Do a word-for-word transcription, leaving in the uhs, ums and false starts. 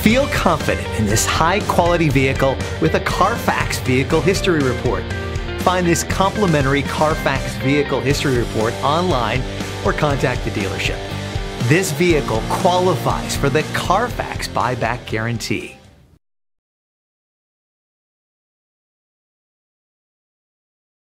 Feel confident in this high-quality vehicle with a CarFax Vehicle History Report. Find this complimentary CarFax Vehicle History Report online or contact the dealership. This vehicle qualifies for the CarFax Buyback Guarantee.